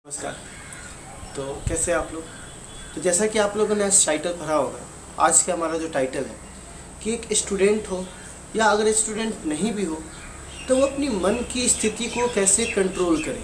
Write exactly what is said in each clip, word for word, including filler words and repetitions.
नमस्कार। तो कैसे हैं आप लोग। तो जैसा कि आप लोगों ने आज टाइटल पढ़ा होगा, आज का हमारा जो टाइटल है कि एक स्टूडेंट हो या अगर स्टूडेंट नहीं भी हो तो वो अपनी मन की स्थिति को कैसे कंट्रोल करे।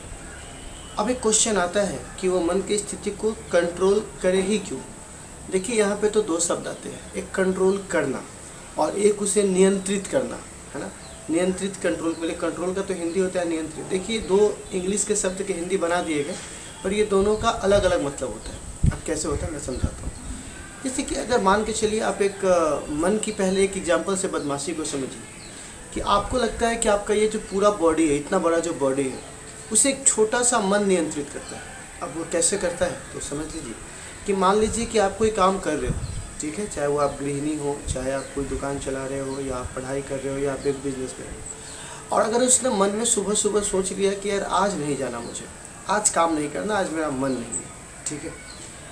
अब एक क्वेश्चन आता है कि वो मन की स्थिति को कंट्रोल करे ही क्यों। देखिए यहाँ पे तो दो शब्द आते हैं, एक कंट्रोल करना और एक उसे नियंत्रित करना, है ना। नियंत्रित कंट्रोल, पहले कंट्रोल का तो हिंदी होता है नियंत्रित। देखिए दो इंग्लिश के शब्द के हिंदी बना दिए गए पर ये दोनों का अलग अलग मतलब होता है। अब कैसे होता है मैं समझाता हूँ। जैसे कि अगर मान के चलिए आप एक मन की पहले एक एग्जांपल से बदमाशी को समझिए कि आपको लगता है कि आपका ये जो पूरा बॉडी है, इतना बड़ा जो बॉडी है, उसे एक छोटा सा मन नियंत्रित करता है। अब वो कैसे करता है तो समझ लीजिए कि मान लीजिए कि आप कोई काम कर रहे हो, ठीक है, चाहे वो आप गृहिणी हो, चाहे आप कोई दुकान चला रहे हो, या आप पढ़ाई कर रहे हो, या आप एक बिजनेस में हो। और अगर उसने मन में सुबह सुबह सोच लिया कि यार आज नहीं जाना, मुझे आज काम नहीं करना, आज मेरा मन नहीं है, ठीक है,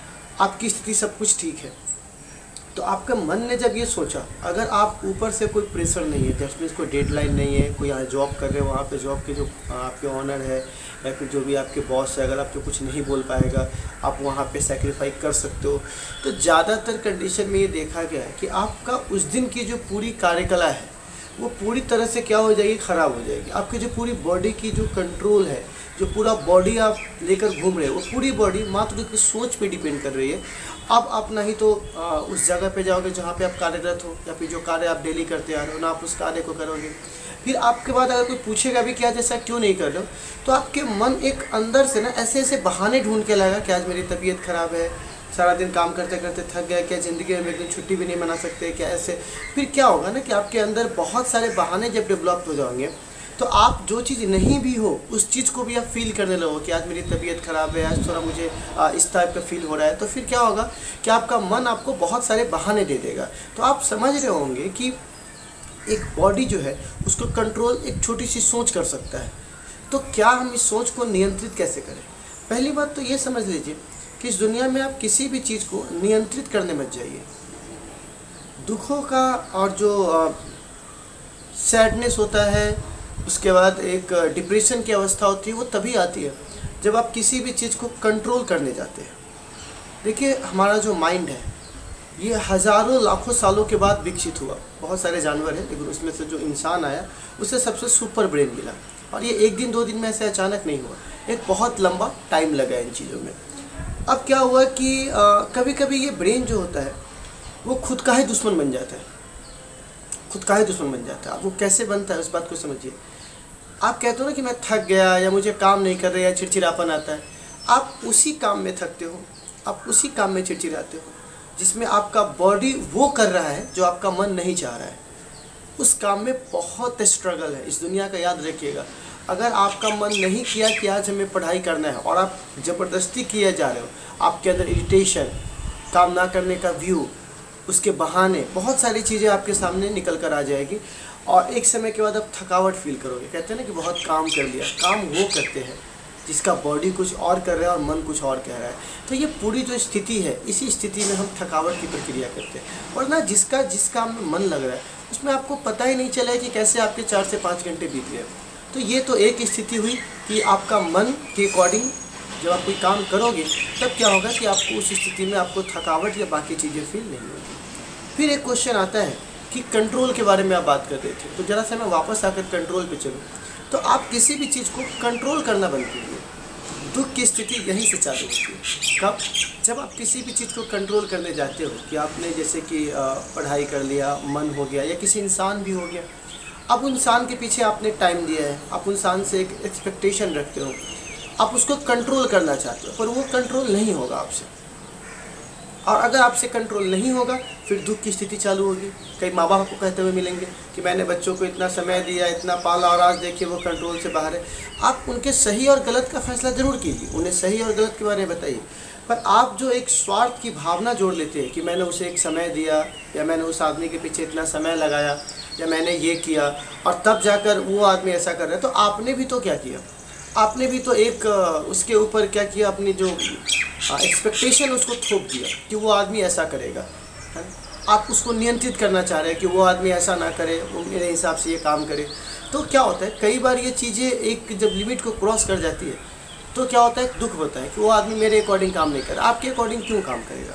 आपकी स्थिति सब कुछ ठीक है, तो आपका मन ने जब ये सोचा, अगर आप ऊपर से कोई प्रेशर नहीं है, जस्ट मीन्स कोई डेडलाइन नहीं है, कोई यहाँ जॉब कर रहे हो, वहाँ पे जॉब के जो आपके ऑनर है या फिर जो भी आपके बॉस है, अगर आपको कुछ नहीं बोल पाएगा आप वहाँ पे सेक्रीफाइस कर सकते हो। तो ज़्यादातर कंडीशन में ये देखा गया है कि आपका उस दिन की जो पूरी कार्यकला है वो पूरी तरह से क्या हो जाएगी, ख़राब हो जाएगी। आपकी जो पूरी बॉडी की जो कंट्रोल है, जो पूरा बॉडी आप लेकर घूम रहे हो, वो पूरी बॉडी मात्र उसकी सोच पे डिपेंड कर रही है। अब आप नहीं तो आ, उस जगह पे जाओगे जहाँ पे आप कार्यरत हो, या फिर जो कार्य आप डेली करते आ रहे हो ना, आप उस कार्य को करोगे। फिर आपके बाद अगर कोई पूछेगा भी कि आज ऐसा क्यों नहीं कर रहे हो, तो आपके मन एक अंदर से ना ऐसे ऐसे बहाने ढूंढ के लाएगा कि आज मेरी तबीयत ख़राब है, सारा दिन काम करते करते थक गया, क्या ज़िंदगी में एक दिन छुट्टी भी नहीं मना सकते क्या, ऐसे। फिर क्या होगा ना कि आपके अंदर बहुत सारे बहाने जब डेवलप हो जाएंगे तो आप जो चीज़ नहीं भी हो उस चीज़ को भी आप फील करने लगो कि आज मेरी तबीयत ख़राब है, आज थोड़ा मुझे इस टाइप का फील हो रहा है। तो फिर क्या होगा कि आपका मन आपको बहुत सारे बहाने दे देगा। तो आप समझ रहे होंगे कि एक बॉडी जो है उसको कंट्रोल एक छोटी सी सोच कर सकता है। तो क्या हम इस सोच को नियंत्रित कैसे करें। पहली बात तो ये समझ लीजिए कि इस दुनिया में आप किसी भी चीज़ को नियंत्रित करने मत जाइए। दुखों का और जो सैडनेस होता है, उसके बाद एक डिप्रेशन की अवस्था होती है, वो तभी आती है जब आप किसी भी चीज़ को कंट्रोल करने जाते हैं। देखिए हमारा जो माइंड है ये हज़ारों लाखों सालों के बाद विकसित हुआ। बहुत सारे जानवर हैं लेकिन उसमें से जो इंसान आया उसे सबसे सुपर ब्रेन मिला, और ये एक दिन दो दिन में ऐसे अचानक नहीं हुआ, एक बहुत लंबा टाइम लगा इन चीज़ों में। अब क्या हुआ कि आ, कभी कभी ये ब्रेन जो होता है वो खुद का ही दुश्मन बन जाता है, खुद का ही दुश्मन बन जाता है। अब वो कैसे बनता है उस बात को समझिए। आप कहते हो ना कि मैं थक गया, या मुझे काम नहीं कर रहे, या चिड़चिड़ापन आता है। आप उसी काम में थकते हो, आप उसी काम में चिड़चिड़ाते हो जिसमें आपका बॉडी वो कर रहा है जो आपका मन नहीं चाह रहा है। उस काम में बहुत स्ट्रगल है इस दुनिया का, याद रखिएगा। अगर आपका मन नहीं किया कि आज हमें पढ़ाई करना है और आप ज़बरदस्ती किए जा रहे हो, आपके अंदर इरिटेशन, काम ना करने का व्यू, उसके बहाने, बहुत सारी चीज़ें आपके सामने निकल कर आ जाएगी, और एक समय के बाद आप थकावट फील करोगे। कहते हैं ना कि बहुत काम कर लिया। काम वो करते हैं जिसका बॉडी कुछ और कर रहा है और मन कुछ और कह रहा है। तो ये पूरी जो स्थिति है, इसी स्थिति में हम थकावट की प्रक्रिया करते हैं। और ना जिसका जिस काम में मन लग रहा है उसमें आपको पता ही नहीं चला कि कैसे आपके चार से पाँच घंटे बीत गए। तो ये तो एक स्थिति हुई कि आपका मन के अकॉर्डिंग जब आप कोई काम करोगे तब क्या होगा कि आपको उस स्थिति में आपको थकावट या बाकी चीज़ें फील नहीं होगी। फिर एक क्वेश्चन आता है कि कंट्रोल के बारे में आप बात कर रहे थे, तो ज़रा सा मैं वापस आकर कंट्रोल पे चलूँ। तो आप किसी भी चीज़ को कंट्रोल करना बंद कीजिए। दुख की स्थिति यहीं से चालू होती है। कब? जब आप किसी भी चीज़ को कंट्रोल करने जाते हो कि आपने जैसे कि पढ़ाई कर लिया, मन हो गया, या किसी इंसान भी हो गया। अब इंसान के पीछे आपने टाइम दिया है, आप इंसान से एक एक्सपेक्टेशन रखते हो, आप उसको कंट्रोल करना चाहते हो, पर वो कंट्रोल नहीं होगा आपसे। और अगर आपसे कंट्रोल नहीं होगा फिर दुख की स्थिति चालू होगी। कई माँ बाप को कहते हुए मिलेंगे कि मैंने बच्चों को इतना समय दिया, इतना पाला, और आज देखिए वो कंट्रोल से बाहर है। आप उनके सही और गलत का फैसला ज़रूर कीजिए, उन्हें सही और गलत के बारे में बताइए, पर आप जो एक स्वार्थ की भावना जोड़ लेते हैं कि मैंने उसे एक समय दिया, या मैंने उस आदमी के पीछे इतना समय लगाया, या मैंने ये किया और तब जाकर वो आदमी ऐसा कर रहा है, तो आपने भी तो क्या किया, आपने भी तो एक उसके ऊपर क्या किया, अपनी जो एक्सपेक्टेशन उसको थोप दिया कि वो आदमी ऐसा करेगा, है ना। आप उसको नियंत्रित करना चाह रहे हैं कि वो आदमी ऐसा ना करे, वो मेरे हिसाब से ये काम करे। तो क्या होता है, कई बार ये चीज़ें एक जब लिमिट को क्रॉस कर जाती है तो क्या होता है, दुख होता है कि वो आदमी मेरे अकॉर्डिंग काम नहीं कर रहा। आपके अकॉर्डिंग क्यों काम करेगा?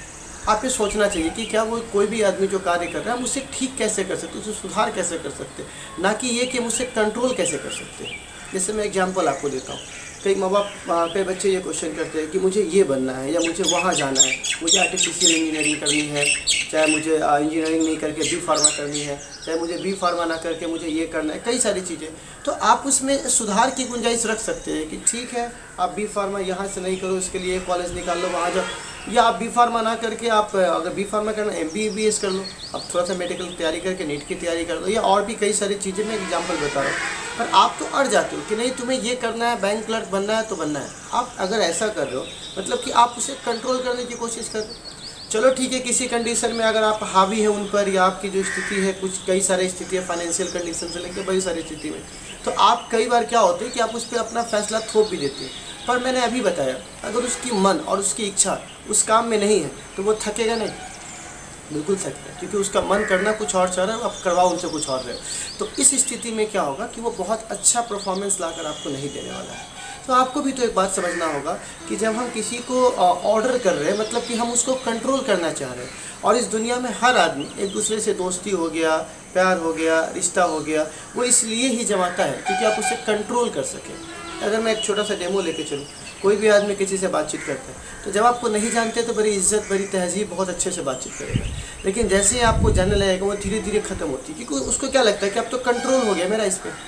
आप ये सोचना चाहिए कि क्या वो कोई भी आदमी जो कार्य कर रहा है हम उसे ठीक कैसे कर सकते, उसे सुधार कैसे कर सकते, ना कि ये कि हम उसे कंट्रोल कैसे कर सकते हैं। जैसे मैं एग्जांपल आपको देता हूँ, कई माँ बाप पे बच्चे ये क्वेश्चन करते हैं कि मुझे ये बनना है या मुझे वहाँ जाना है, मुझे आर्टिफिशियल इंजीनियरिंग करनी है, चाहे मुझे इंजीनियरिंग नहीं करके बी फार्मा करनी है, चाहे मुझे बी फार्मा ना करके मुझे ये करना है, कई सारी चीज़ें। तो आप उसमें सुधार की गुंजाइश रख सकते हैं कि ठीक है आप बी फार्मा यहाँ से नहीं करो, इसके लिए कॉलेज निकाल लो वहाँ जाओ, या आप बी फार्मा ना करके आप अगर बी फार्मा करना एम बी बी एस कर लो, अब थोड़ा सा मेडिकल की तैयारी करके नीट की तैयारी कर लो, या और भी कई सारी चीज़ें मैं एग्जांपल बता रहा हूँ। पर आप तो अड़ जाते हो कि नहीं तुम्हें ये करना है, बैंक क्लर्क बनना है तो बनना है। आप अगर ऐसा कर रहे हो मतलब कि आप उसे कंट्रोल करने की कोशिश कर रहे हो। चलो ठीक है, किसी कंडीशन में अगर आप हावी है उन पर, या आपकी जो स्थिति है कुछ कई सारी स्थिति है फाइनेंशियल कंडीशन से लेकर बड़ी सारी स्थिति में, तो आप कई बार क्या होते हैं कि आप उस पर अपना फैसला थोप भी देते हैं। पर मैंने अभी बताया अगर उसकी मन और उसकी इच्छा उस काम में नहीं है तो वो थकेगा नहीं, बिल्कुल सकता है, क्योंकि उसका मन करना कुछ और चाह रहा है, आप करवाओ उनसे कुछ और रहे हो। तो इस स्थिति में क्या होगा कि वो बहुत अच्छा परफॉर्मेंस लाकर आपको नहीं देने वाला है। तो आपको भी तो एक बात समझना होगा कि जब हम किसी को ऑर्डर कर रहे हैं मतलब कि हम उसको कंट्रोल करना चाह रहे हैं, और इस दुनिया में हर आदमी एक दूसरे से दोस्ती हो गया, प्यार हो गया, रिश्ता हो गया, वो इसलिए ही जमाता है क्योंकि आप उसे कंट्रोल कर सकें। अगर मैं एक छोटा सा डेमो लेके चलूँ, कोई भी आदमी किसी से बातचीत करता है तो जब आपको नहीं जानते तो बड़ी इज्जत, बड़ी तहजीब, बहुत अच्छे से बातचीत करेगा, लेकिन जैसे ही आपको जानने लगेगा वो धीरे धीरे ख़त्म होती है, क्योंकि उसको क्या लगता है कि अब तो कंट्रोल हो गया मेरा इस पर।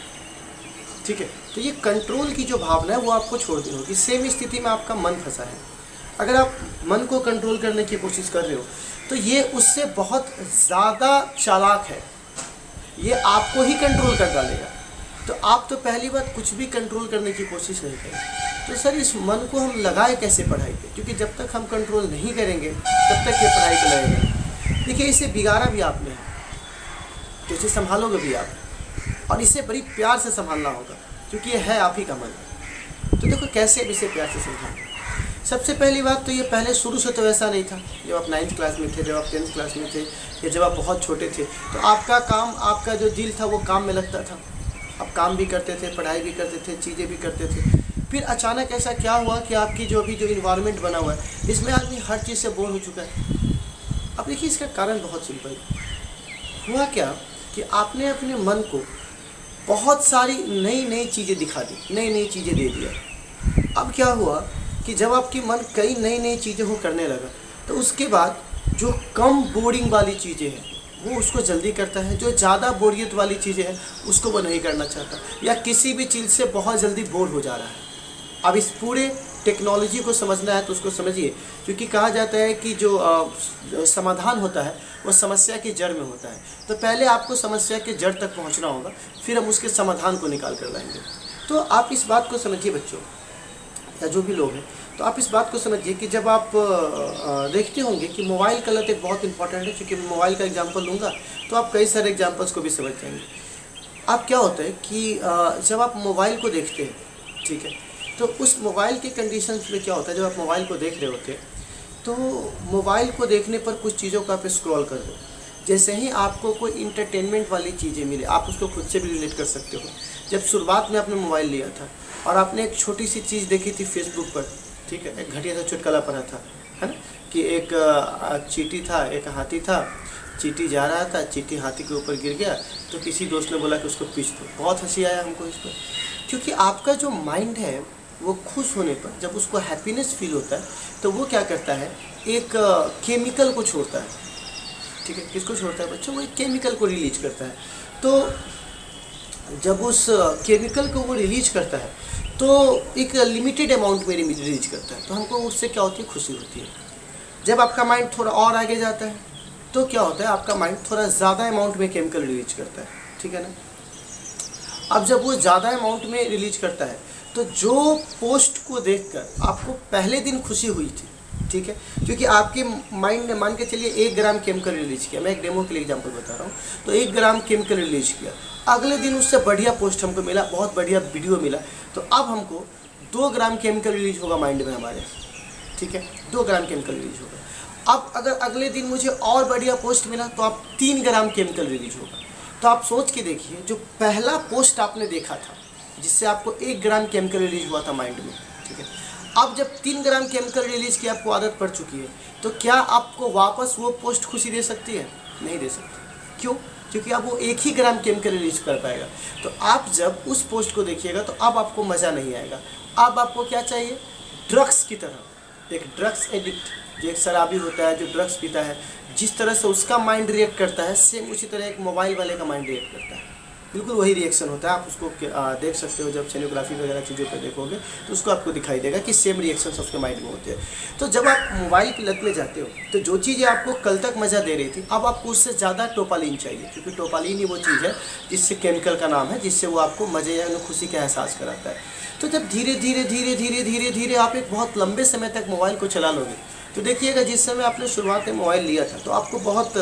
ठीक है, तो ये कंट्रोल की जो भावना है वो आपको छोड़नी होगी। सेम स्थिति में आपका मन फंसा है, अगर आप मन को कंट्रोल करने की कोशिश कर रहे हो तो ये उससे बहुत ज़्यादा चालाक है, ये आपको ही कंट्रोल कर डालेगा। तो आप तो पहली बात कुछ भी कंट्रोल करने की कोशिश नहीं करें। तो सर इस मन को हम लगाए कैसे पढ़ाई पे, क्योंकि जब तक हम कंट्रोल नहीं करेंगे तब तक ये पढ़ाई को लगेगा। देखिए इसे बिगाड़ा भी आपने है तो इसे संभालोगे भी आप, और इसे बड़ी प्यार से संभालना होगा क्योंकि ये है आप ही का मन। तो देखो कैसे अब इसे प्यार से संभालें। सबसे पहली बात तो ये पहले शुरू से तो ऐसा नहीं था, जब आप नाइन्थ क्लास में थे, जब आप टेंथ क्लास में थे, या जब आप बहुत छोटे थे तो आपका काम, आपका जो दिल था वो काम में लगता था, आप काम भी करते थे, पढ़ाई भी करते थे, चीज़ें भी करते थे। फिर अचानक ऐसा क्या हुआ कि आपकी जो अभी जो इन्वायरमेंट बना हुआ है इसमें आदमी हर चीज़ से बोर हो चुका है। अब देखिए इसका कारण बहुत सिंपल हुआ क्या कि आपने अपने मन को बहुत सारी नई नई चीज़ें दिखा दी, नई नई चीज़ें दे दिया। अब क्या हुआ कि जब आपकी मन कई नई नई चीज़ें को करने लगा तो उसके बाद जो कम बोरिंग वाली चीज़ें हैं वो उसको जल्दी करता है, जो ज़्यादा बोरियत वाली चीज़ें हैं उसको वो नहीं करना चाहता, या किसी भी चीज़ से बहुत जल्दी बोर हो जा रहा है। अब इस पूरे टेक्नोलॉजी को समझना है तो उसको समझिए, क्योंकि कहा जाता है कि जो, आ, जो समाधान होता है वो समस्या की जड़ में होता है। तो पहले आपको समस्या के जड़ तक पहुंचना होगा, फिर हम उसके समाधान को निकाल कर लाएंगे। तो आप इस बात को समझिए बच्चों, या जो भी लोग हैं, तो आप इस बात को समझिए कि जब आप देखते होंगे कि मोबाइल का लत एक बहुत इंपॉर्टेंट है, क्योंकि मैं मोबाइल का एग्जांपल लूँगा तो आप कई सारे एग्जांपल्स को भी समझ जाएंगे। आप क्या होता है कि जब आप मोबाइल को देखते हैं, ठीक है, तो उस मोबाइल के कंडीशंस में क्या होता है, जब आप मोबाइल को देख रहे होते हैं तो मोबाइल को देखने पर कुछ चीज़ों को आप स्क्रॉल कर दो, जैसे ही आपको कोई इंटरटेनमेंट वाली चीज़ें मिले, आप उसको खुद से भी रिलेट कर सकते हो। जब शुरुआत में आपने मोबाइल लिया था और आपने एक छोटी सी चीज़ देखी थी फेसबुक पर, ठीक है, एक घटिया सा चुटकुला पढ़ा था, है ना, कि एक चींटी था, एक हाथी था, चींटी जा रहा था, चींटी हाथी के ऊपर गिर गया, तो किसी दोस्त ने बोला कि उसको पीछ दो। बहुत हंसी आया हमको इस पर, क्योंकि आपका जो माइंड है वो खुश होने पर, जब उसको हैप्पीनेस फील होता है तो वो क्या करता है, एक केमिकल को छोड़ता है। ठीक है, किसको छोड़ता है बच्चों, वो एक केमिकल को रिलीज करता है। तो जब उस केमिकल को वो रिलीज करता है तो एक लिमिटेड अमाउंट में रिलीज करता है, तो हमको उससे क्या होती है, खुशी होती है। जब आपका माइंड थोड़ा और आगे जाता है तो क्या होता है, आपका माइंड थोड़ा ज़्यादा अमाउंट में केमिकल रिलीज करता है, ठीक है ना। अब जब वो ज़्यादा अमाउंट में रिलीज करता है तो जो पोस्ट को देखकर आपको पहले दिन खुशी हुई थी, ठीक है, क्योंकि आपके माइंड ने, मान के चलिए एक ग्राम केमिकल रिलीज किया, मैं एक डेमो के लिए एग्जांपल बता रहा हूँ, तो एक ग्राम केमिकल रिलीज किया, अगले दिन उससे बढ़िया पोस्ट हमको मिला, बहुत बढ़िया वीडियो मिला, तो अब हमको दो ग्राम केमिकल रिलीज होगा माइंड में हमारे, ठीक है, दो ग्राम केमिकल रिलीज होगा। अब अगर अगले दिन मुझे और बढ़िया पोस्ट मिला तो अब तीन ग्राम केमिकल रिलीज होगा। तो आप सोच के देखिए, जो पहला पोस्ट आपने देखा था जिससे आपको एक ग्राम केमिकल रिलीज हुआ था माइंड में, ठीक है। अब जब तीन ग्राम केमिकल रिलीज की आपको आदत पड़ चुकी है, तो क्या आपको वापस वो पोस्ट खुशी दे सकती है? नहीं दे सकती। क्यों? क्योंकि अब वो एक ही ग्राम केमिकल रिलीज कर पाएगा। तो आप जब उस पोस्ट को देखिएगा तो अब आपको मज़ा नहीं आएगा। अब आपको क्या चाहिए? ड्रग्स की तरह। एक ड्रग्स एडिक्ट जो एक शराबी होता है, जो ड्रग्स पीता है, जिस तरह से उसका माइंड रिएक्ट करता है, सेम उसी तरह एक मोबाइल वाले का माइंड रिएक्ट करता है। बिल्कुल वही रिएक्शन होता है। आप उसको देख सकते हो, जब सोनोग्राफी वगैरह चीज़ों पर देखोगे तो उसको आपको दिखाई देगा कि सेम रिएक्शंस उसके माइंड में होते हैं। तो जब आप मोबाइल की लत में जाते हो तो जो चीज़ें आपको कल तक मज़ा दे रही थी, अब आपको उससे ज़्यादा टोपालिन चाहिए, क्योंकि टोपालिन ही वो चीज़ है जिससे, केमिकल का नाम है, जिससे वो आपको मज़े या खुशी का एहसास कराता है। तो जब धीरे धीरे धीरे धीरे धीरे धीरे आप एक बहुत लंबे समय तक मोबाइल को चला लोगे, तो देखिएगा जिस समय आपने शुरुआत में मोबाइल लिया था तो आपको बहुत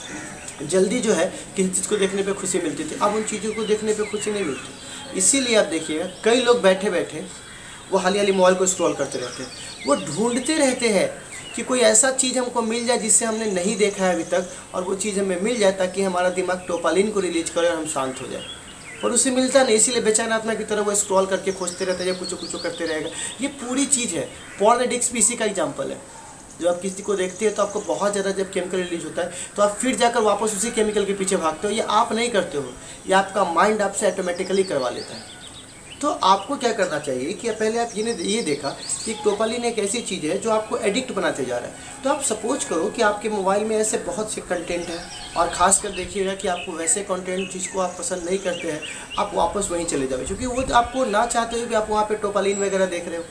जल्दी जो है किसी चीज़ को देखने पे खुशी मिलती थी। अब उन चीज़ों को देखने पे खुशी नहीं मिलती। इसीलिए आप देखिएगा कई लोग बैठे बैठे वो हाली हाली मोबाइल को स्क्रॉल करते रहते हैं। वो ढूंढते रहते हैं कि कोई ऐसा चीज़ हमको मिल जाए जिससे हमने नहीं देखा है अभी तक, और वो चीज़ हमें मिल जाए ताकि हमारा दिमाग टोपालिन को रिलीज करे और हम शांत हो जाए। पर उसे मिलता नहीं, इसीलिए बेचैन आत्मा की तरह वो स्क्रॉल करके खोजते रहते हैं या कुछ कुछ करते रहेगा। ये पूरी चीज़ है। पॉर्न एडिक्ट्स भी इसी का एग्जाम्पल है। जब आप किसी को देखते हैं तो आपको बहुत ज़्यादा जब केमिकल रिलीज होता है तो आप फिर जाकर वापस उसी केमिकल के पीछे भागते हो। ये आप नहीं करते हो, ये आपका माइंड आपसे ऑटोमेटिकली करवा लेता है। तो आपको क्या करना चाहिए कि पहले आप ये ये देखा कि टोपालिन एक ऐसी चीज़ है जो आपको एडिक्ट बनाते जा रहा है। तो आप सपोज करो कि आपके मोबाइल में ऐसे बहुत से कंटेंट हैं, और ख़ासकर देखिएगा कि आपको वैसे कंटेंट जिसको आप पसंद नहीं करते हैं, आप वापस वहीं चले जाओ, क्योंकि वो आपको ना चाहते हुए भी आप वहाँ पर टोपालिन वगैरह देख रहे हो।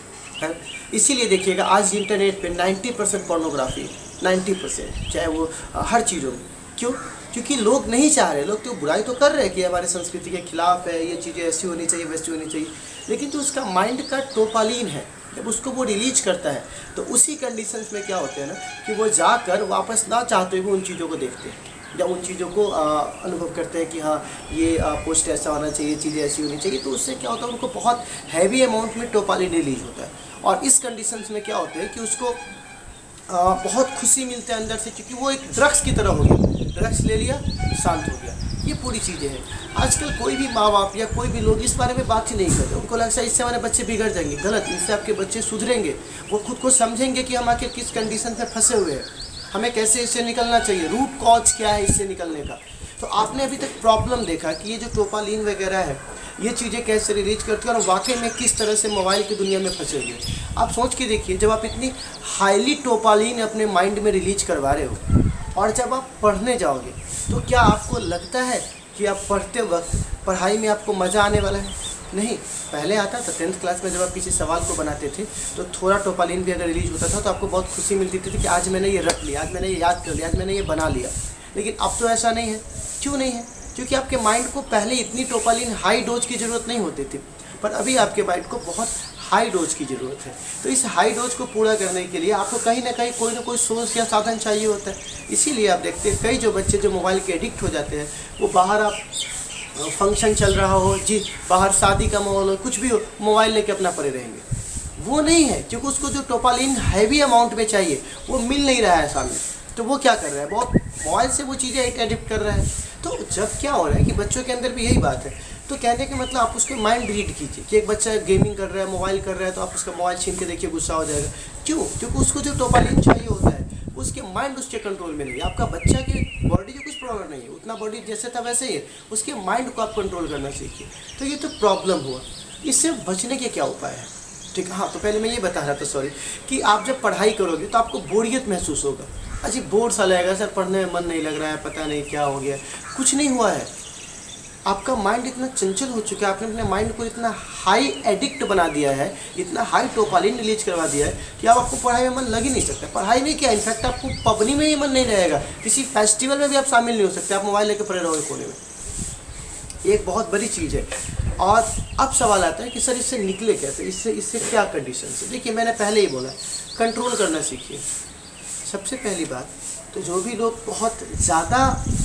इसीलिए देखिएगा आज इंटरनेट पे नब्बे परसेंट पोर्नोग्राफी, नब्बे परसेंट, चाहे वो हर चीज़ों में। क्यों? क्योंकि लोग नहीं चाह रहे। लोग तो बुराई तो कर रहे हैं कि हमारे संस्कृति के खिलाफ है, ये चीज़ें ऐसी होनी चाहिए, वैसी होनी चाहिए, लेकिन जो उसका माइंड का टोपालिन है, जब उसको वो रिलीज करता है तो उसी कंडीशंस में क्या होते हैं ना कि वो जाकर वापस ना चाहते हुए उन चीज़ों को देखते हैं, या उन चीज़ों को आ, अनुभव करते हैं कि हाँ ये आ, पोस्ट ऐसा होना चाहिए, चीज़ें ऐसी होनी चाहिए। तो उससे क्या होता है, उनको बहुत हैवी अमाउंट में टोपालिन रिलीज होता है, और इस कंडीशंस में क्या होता है कि उसको आ, बहुत खुशी मिलती है अंदर से, क्योंकि वो एक ड्रग्स की तरह हो गया। ड्रग्स ले लिया, शांत हो गया। ये पूरी चीज़ें हैं। आजकल कोई भी माँ बाप या कोई भी लोग इस बारे में बात ही नहीं करते। उनको लगता है इससे हमारे बच्चे बिगड़ जाएंगे। गलत। इससे आपके बच्चे सुधरेंगे, वो खुद को समझेंगे कि हम आखिर किस कंडीशन में फंसे हुए हैं, हमें कैसे इससे निकलना चाहिए, रूट कॉज क्या है इससे निकलने का। तो आपने अभी तक प्रॉब्लम देखा कि ये जो टोपालिन वगैरह है, ये चीज़ें कैसे रिलीज करती है और वाकई में किस तरह से मोबाइल की दुनिया में फंसे हुए। आप सोच के देखिए, जब आप इतनी हाईली टोपालिन अपने माइंड में रिलीज करवा रहे हो, और जब आप पढ़ने जाओगे तो क्या आपको लगता है कि आप पढ़ते वक्त पढ़ाई में आपको मज़ा आने वाला है? नहीं। पहले आता था टेंथ क्लास में, जब आप किसी सवाल को बनाते थे तो थोड़ा टोपालिन भी अगर रिलीज होता था तो आपको बहुत खुशी मिलती थी कि आज मैंने ये रख लिया, आज मैंने ये याद कर लिया, आज मैंने ये बना लिया। लेकिन अब तो ऐसा नहीं है। क्यों नहीं है? क्योंकि आपके माइंड को पहले इतनी टोपालिन हाई डोज की ज़रूरत नहीं होती थी, पर अभी आपके माइंड को बहुत हाई डोज की ज़रूरत है। तो इस हाई डोज को पूरा करने के लिए आपको कहीं ना कहीं कोई ना कोई सोर्स या साधन चाहिए होता है। इसीलिए आप देखते हैं कई जो बच्चे जो मोबाइल के एडिक्ट हो जाते हैं, वो बाहर आप फंक्शन चल रहा हो जी, बाहर शादी का माहौल हो, कुछ भी हो, मोबाइल लेके अपना पड़े रहेंगे। वो नहीं है, क्योंकि उसको जो टोपालिन हैवी अमाउंट में चाहिए वो मिल नहीं रहा है सामने। तो वो क्या कर रहा है, बहुत मोबाइल से वो चीज़ें एडिक्ट कर रहा है। तो जब क्या हो रहा है कि बच्चों के अंदर भी यही बात है। तो कहने के मतलब आप उसके माइंड रीड कीजिए कि एक बच्चा गेमिंग कर रहा है, मोबाइल कर रहा है, तो आप उसका मोबाइल छीन के देखिए, गुस्सा हो जाएगा। क्यों? क्योंकि उसको जो टोपालिन चाहिए होता है उसके माइंड उसके कंट्रोल में नहीं है। आपका बच्चा की बॉडी जो कुछ प्रॉब्लम नहीं है, उतना बॉडी जैसे था वैसे ही है, उसके माइंड को आप कंट्रोल करना सीखिए। तो ये तो प्रॉब्लम हुआ। इससे बचने के क्या उपाय है? ठीक है, हाँ, तो पहले मैं ये बता रहा था सॉरी कि आप जब पढ़ाई करोगे तो आपको बोरियत महसूस होगा। अजी बोर सा लगेगा, सर पढ़ने में मन नहीं लग रहा है, पता नहीं क्या हो गया। कुछ नहीं हुआ है, आपका माइंड इतना चंचल हो चुका है, आपने अपने माइंड को इतना हाई एडिक्ट बना दिया है, इतना हाई टोपालिन रिलीज करवा दिया है कि अब आपको पढ़ाई में मन लग ही नहीं सकता। पढ़ाई में क्या, इनफैक्ट आपको पबनी में ही मन नहीं रहेगा, किसी फेस्टिवल में भी आप शामिल नहीं हो सकते, आप मोबाइल लेकर पड़े रहोगे कोने में। ये एक बहुत बड़ी चीज़ है। और अब सवाल आता है कि सर इससे निकले कैसे, इससे इससे क्या कंडीशन है? देखिए मैंने पहले ही बोला, कंट्रोल करना सीखिए। सबसे पहली बात तो जो भी लोग बहुत ज़्यादा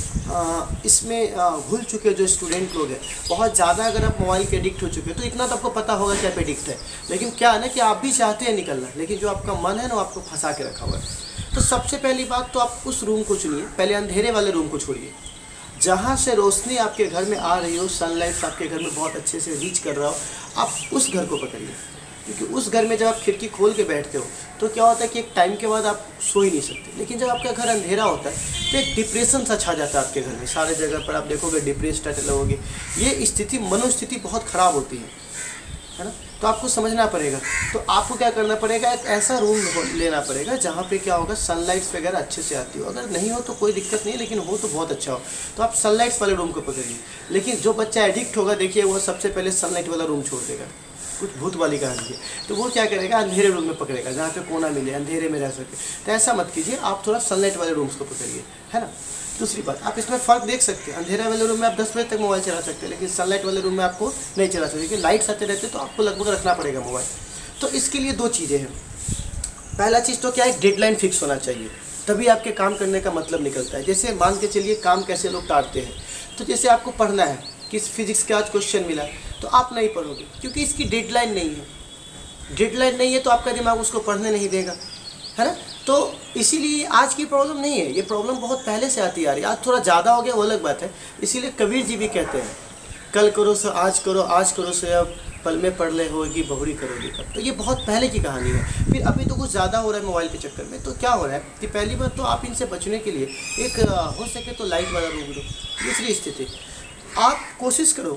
इसमें घुल चुके जो स्टूडेंट लोग हैं, बहुत ज़्यादा अगर आप मोबाइल के एडिक्ट हो चुके हैं तो इतना तो आपको पता होगा कि आप एडिक्ट है। लेकिन क्या है ना कि आप भी चाहते हैं निकलना, लेकिन जो आपका मन है ना आपको फंसा के रखा हुआ है। तो सबसे पहली बात तो आप उस रूम को चुनिए, पहले अंधेरे वाले रूम को छोड़िए, जहाँ से रोशनी आपके घर में आ रही हो, सनलाइट आपके घर में बहुत अच्छे से रीच कर रहा हो, आप उस घर को पकड़िए। क्योंकि उस घर में जब आप खिड़की खोल के बैठते हो तो क्या होता है कि एक टाइम के बाद आप सो ही नहीं सकते। लेकिन जब आपका घर अंधेरा होता है तो एक डिप्रेशन सा छा जाता है आपके घर में, सारे जगह पर आप देखोगे डिप्रेस टाइप लगोगे। ये स्थिति मनोस्थिति बहुत ख़राब होती है, है ना। तो आपको समझना पड़ेगा। तो आपको क्या करना पड़ेगा, एक ऐसा रूम लेना पड़ेगा जहाँ पे क्या होगा सनलाइट्स वगैरह अच्छे से आती हो। अगर नहीं हो तो कोई दिक्कत नहीं, लेकिन हो तो बहुत अच्छा हो। तो आप सनलाइट्स वाले रूम को पकड़िए। लेकिन जो बच्चा एडिक्ट होगा देखिए वो सबसे पहले सनलाइट वाला रूम छोड़ देगा। कुछ भूत वाली कहानी है। तो वो क्या करेगा, अंधेरे रूम में पकड़ेगा जहाँ पे कोना मिले, अंधेरे में रह सके। तो ऐसा मत कीजिए, आप थोड़ा सनलाइट वाले रूम्स को पकड़िए, है ना। दूसरी बात, आप इसमें फ़र्क देख सकते हैं। अंधेरा वाले रूम में आप दस बजे तक मोबाइल चला सकते हैं, लेकिन सनलाइट वाले रूम में आपको नहीं चला सकते, क्योंकि लाइट्स आते रहते तो आपको लगभग रखना पड़ेगा मोबाइल। तो इसके लिए दो चीज़ें हैं। पहला चीज़ तो क्या है, डेडलाइन फिक्स होना चाहिए, तभी आपके काम करने का मतलब निकलता है। जैसे मान के चलिए काम कैसे लोग टालते हैं। तो जैसे आपको पढ़ना है कि फिजिक्स का आज क्वेश्चन मिला तो आप नहीं पढ़ोगे क्योंकि इसकी डेडलाइन नहीं है। डेडलाइन नहीं है तो आपका दिमाग उसको पढ़ने नहीं देगा, है ना। तो इसीलिए आज की प्रॉब्लम नहीं है, ये प्रॉब्लम बहुत पहले से आती आ रही है। आज थोड़ा ज़्यादा हो गया वो अलग बात है। इसीलिए कबीर जी भी कहते हैं, कल करो सो आज करो, आज करो सो अब, पल में पढ़ ले होगी बहुरी करोगी कब। तो ये बहुत पहले की कहानी है। फिर अभी तो कुछ ज़्यादा हो रहा है मोबाइल के चक्कर में। तो क्या हो रहा है कि पहली बात तो आप इनसे बचने के लिए एक हो सके तो लाइट वाला रूम लो। दूसरी स्थिति, आप कोशिश करो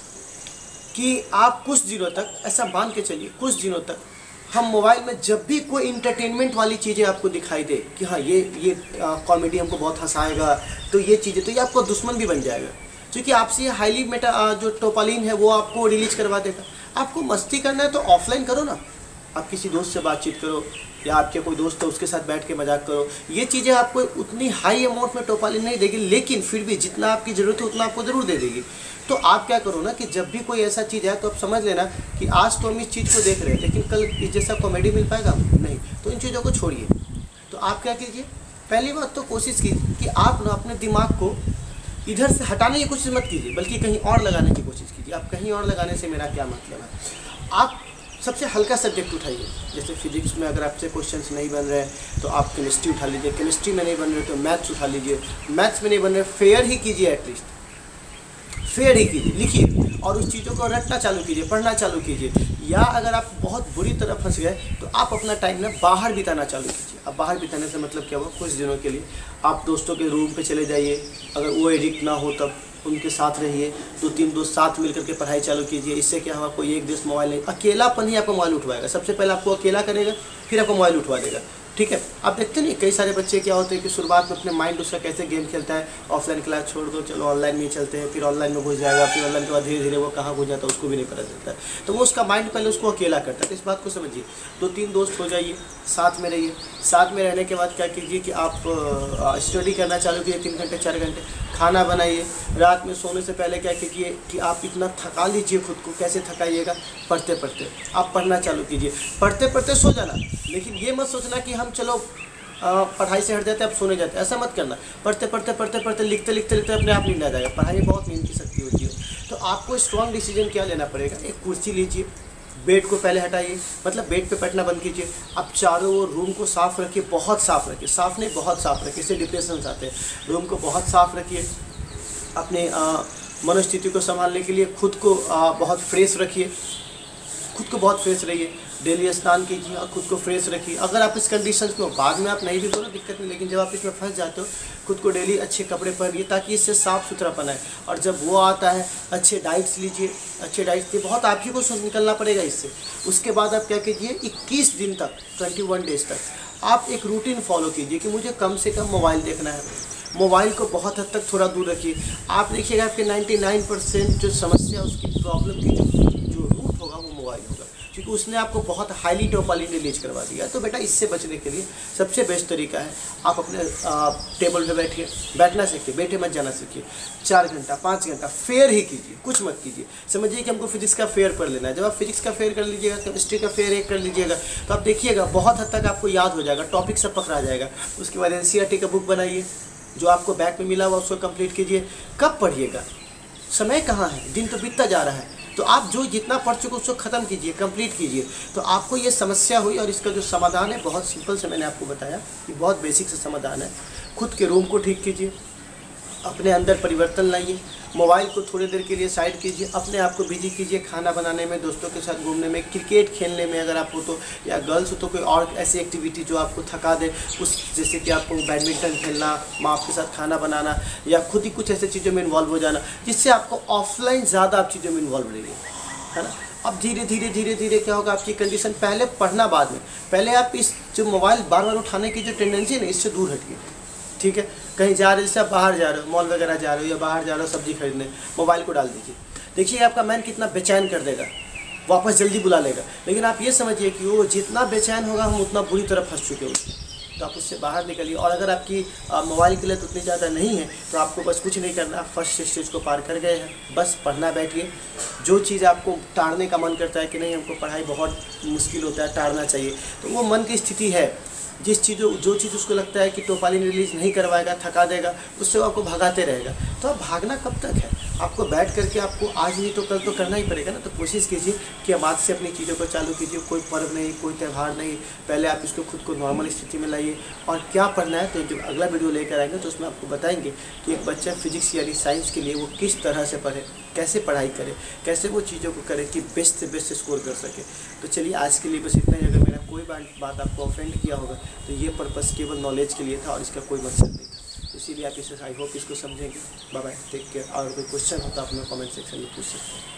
कि आप कुछ दिनों तक ऐसा मान के चलिए, कुछ दिनों तक हम मोबाइल में जब भी कोई इंटरटेनमेंट वाली चीज़ें आपको दिखाई दे कि हाँ ये ये कॉमेडी हमको बहुत हंसाएगा, तो ये चीज़ें, तो ये आपको दुश्मन भी बन जाएगा। क्योंकि आपसे हाईली मेटा जो टोपालिन है वो आपको रिलीज करवा देगा। आपको मस्ती करना है तो ऑफलाइन करो ना, आप किसी दोस्त से बातचीत करो या आपके कोई दोस्त है उसके साथ बैठ के मजाक करो। ये चीज़ें आपको उतनी हाई अमाउंट में टोपालिन नहीं देगी, लेकिन फिर भी जितना आपकी ज़रूरत है उतना आपको ज़रूर दे देगी। तो आप क्या करो ना कि जब भी कोई ऐसा चीज़ है तो आप समझ लेना कि आज तो हम इस चीज़ को देख रहे हैं, लेकिन कल इस जैसा कॉमेडी मिल पाएगा नहीं, तो इन चीज़ों को छोड़िए। तो आप क्या कीजिए, पहली बात तो कोशिश कीजिए कि आप ना अपने दिमाग को इधर से हटाने की कोशिश मत कीजिए, बल्कि कहीं और लगाने की कोशिश कीजिए। आप कहीं और लगाने से मेरा क्या मतलब है, आप सबसे हल्का सब्जेक्ट उठाइए। जैसे फिजिक्स में अगर आपसे क्वेश्चंस नहीं बन रहे हैं तो आप केमिस्ट्री उठा लीजिए, केमिस्ट्री में नहीं बन रहे तो मैथ्स उठा लीजिए, मैथ्स में नहीं बन रहे फेयर ही कीजिए, एटलीस्ट फेयर ही कीजिए, लिखिए और उस चीज़ों को रटना चालू कीजिए, पढ़ना चालू कीजिए। या अगर आप बहुत बुरी तरह फंस गए तो आप अपना टाइम ना बाहर बिताना चालू कीजिए। अब बाहर बिताने से मतलब क्या हुआ, कुछ दिनों के लिए आप दोस्तों के रूम पे चले जाइए, अगर वो एडिक्ट ना हो तब उनके साथ रहिए, दो तीन दोस्त साथ मिल करके पढ़ाई चालू कीजिए। इससे क्या होगा, कोई एक दोस्त मोबाइल नहीं, अकेलापन ही आपको मोबाइल उठवाएगा। सबसे पहले आपको अकेला करेगा, फिर आपको मोबाइल उठवा देगा, ठीक है। आप देखते नहीं कई सारे बच्चे क्या होते हैं कि शुरुआत में अपने माइंड उसका कैसे गेम खेलता है, ऑफलाइन क्लास छोड़ दो चलो ऑनलाइन में चलते हैं, फिर ऑनलाइन में घुस जाएगा, फिर ऑनलाइन के बाद धीरे धीरे वो कहाँ घुस जाता है उसको भी नहीं पता चलता है। तो वो उसका माइंड पहले उसको अकेला करता है। तो इस बात को समझिए, दो तीन दोस्त हो जाइए, साथ में रहिए। साथ में रहने के बाद क्या कीजिए कि आप स्टडी करना चालू कीजिए, तीन घंटे चार घंटे खाना बनाइए। रात में सोने से पहले क्या कीजिए कि आप इतना थका लीजिए खुद को। कैसे थकाइएगा, पढ़ते पढ़ते आप पढ़ना चालू कीजिए, पढ़ते पढ़ते सो जाना। लेकिन ये मत सोचना कि हम चलो पढ़ाई से हट जाते हैं अब सोने जाते हैं, ऐसा मत करना। पढ़ते पढ़ते पढ़ते पढ़ते लिखते लिखते लिखते अपने आप नींद आ जाएगा। पढ़ाई में बहुत नींद की शक्ति होती है। तो आपको स्ट्रॉन्ग डिसीजन क्या लेना पड़ेगा, एक कुर्सी लीजिए, बेड को पहले हटाइए, मतलब बेड पे बैठना बंद कीजिए। आप चारों ओर रूम को साफ़ रखिए, बहुत साफ़ रखिए, साफ़ नहीं बहुत साफ़ रखिए, इससे डिप्रेशन आते हैं। रूम को बहुत साफ़ रखिए। अपने मनोस्थिति को संभालने के लिए खुद को आ, बहुत फ्रेश रखिए, खुद को बहुत फ्रेश रहिए। डेली स्नान कीजिए और खुद को फ्रेश रखिए। अगर आप इस कंडीशन को बाद में आप नहीं भी करो दिक्कत नहीं, लेकिन जब आप इसमें फंस जाते हो खुद को डेली अच्छे कपड़े पहनिए ताकि इससे साफ़ सुथरा बनाए। और जब वो आता है अच्छे डाइट्स लीजिए, अच्छे डाइट्स लिए बहुत आप ही को निकलना पड़ेगा इससे। उसके बाद आप क्या कीजिए, इक्कीस दिन तक, इक्कीस डेज तक आप एक रूटीन फॉलो कीजिए कि मुझे कम से कम मोबाइल देखना है। मोबाइल को बहुत हद तक थोड़ा दूर रखिए। आप देखिएगा आपके निन्यानवे परसेंट जो समस्या उसकी प्रॉब्लम की जो जो रूट होगा वो मोबाइल होगा, क्योंकि उसने आपको बहुत हाईली डोपामिन रिलीज करवा दिया। तो बेटा इससे बचने के लिए सबसे बेस्ट तरीका है आप अपने आ, टेबल पे बैठिए, बैठना सीखिए, बैठे मत जाना सीखिए। चार घंटा पाँच घंटा फेयर ही कीजिए, कुछ मत कीजिए। समझिए कि हमको फिजिक्स का फेयर पढ़ लेना है। जब आप फिजिक्स का फेयर कर लीजिएगा, केमिस्ट्री का फेयर एक कर लीजिएगा, तो आप देखिएगा बहुत हद तक आपको याद हो जाएगा, टॉपिक सब पकड़ा जाएगा। उसके बाद N C E R T का बुक बनाइए, जो आपको बैक में मिला हुआ उसको कंप्लीट कीजिए। कब पढ़िएगा, समय कहाँ है, दिन तो बीतता जा रहा है। तो आप जो जितना पढ़ चुके उसको ख़त्म कीजिए, कंप्लीट कीजिए। तो आपको ये समस्या हुई और इसका जो समाधान है बहुत सिंपल से मैंने आपको बताया कि बहुत बेसिक से समाधान है। खुद के रूम को ठीक कीजिए, अपने अंदर परिवर्तन लाइए। मोबाइल को थोड़ी देर के लिए साइड कीजिए, अपने आप को बिजी कीजिए खाना बनाने में, दोस्तों के साथ घूमने में, क्रिकेट खेलने में अगर आप हो तो, या गर्ल्स हो तो कोई और ऐसी एक्टिविटी जो आपको थका दे, उस जैसे कि आपको बैडमिंटन खेलना, माँ के साथ खाना बनाना, या खुद ही कुछ ऐसे चीज़ों में इन्वॉल्व हो जाना जिससे आपको ऑफलाइन ज़्यादा आप चीज़ों में इन्वॉल्व रहिए, है ना। अब धीरे धीरे धीरे धीरे क्या होगा, आपकी कंडीशन, पहले पढ़ना बाद में, पहले आप इस जो मोबाइल बार बार उठाने की जो टेंडेंसी है ना, इससे दूर हटिए, ठीक है। कहीं जा रहे हो, जैसे आप बाहर जा रहे हो, मॉल वगैरह जा रहे हो या बाहर जा रहे हो सब्जी खरीदने, मोबाइल को डाल दीजिए, देखिए आपका मैन कितना बेचैन कर देगा, वापस जल्दी बुला लेगा। लेकिन आप ये समझिए कि वो जितना बेचैन होगा हम उतना बुरी तरह फंस चुके होंगे, तो आप उससे बाहर निकलिए। और अगर आपकी मोबाइल की लत उतनी ज़्यादा नहीं है तो आपको बस कुछ नहीं करना, फर्स्ट स्टेज को पार कर गए हैं, बस पढ़ना बैठिए। जो चीज़ आपको टाड़ने का मन करता है कि नहीं हमको पढ़ाई बहुत मुश्किल होता है, टाड़ना चाहिए, तो वो मन की स्थिति है। जिस चीज़ जो चीज़ उसको लगता है कि टोपालिन रिलीज़ नहीं करवाएगा, थका देगा, उससे वो आपको भगाते रहेगा। तो अब भागना कब तक है, आपको बैठ करके आपको आज नहीं तो कल तो करना ही पड़ेगा ना। तो कोशिश कीजिए कि अब आज से अपनी चीज़ों को चालू कीजिए। कोई पर्व नहीं, कोई त्यौहार नहीं, पहले आप इसको खुद को नॉर्मल स्थिति में लाइए। और क्या पढ़ना है तो जब अगला वीडियो लेकर आएंगे तो उसमें आपको बताएंगे कि एक बच्चा फिजिक्स यानी साइंस के लिए वो किस तरह से पढ़े, कैसे पढ़ाई करे, कैसे वो चीज़ों को करे कि बेस्ट से बेस्ट स्कोर कर सके। तो चलिए आज के लिए बस इतना ही। अगर मेरा कोई बात आपको ऑफेंड किया होगा तो ये पर्पस केवल नॉलेज के लिए था और इसका कोई मकसद नहीं था। इसीलिए आप इसे आई होप इसको समझेंगे। Bye bye, take care. और कोई क्वेश्चन हो तो आप हमें कमेंट सेक्शन में पूछ सकते हैं।